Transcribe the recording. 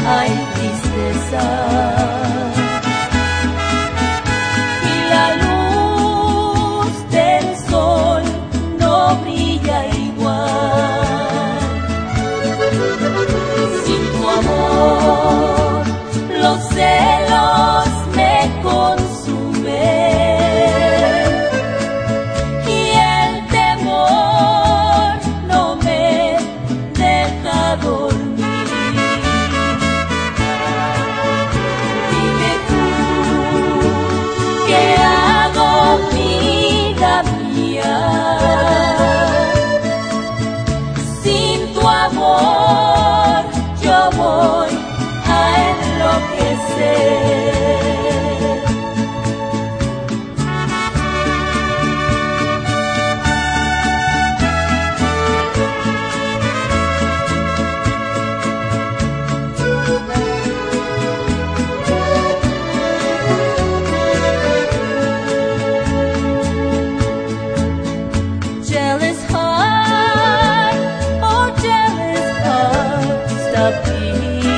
hay tristeza. Y la luz del sol no brilla igual. Sin tu amor, los celos me consumen y el temor no me deja dormir. Dime tú, ¿qué hago, vida mía? Sin tu amor yo voy a enloquecer. Jealous heart, oh jealous heart, stop beating.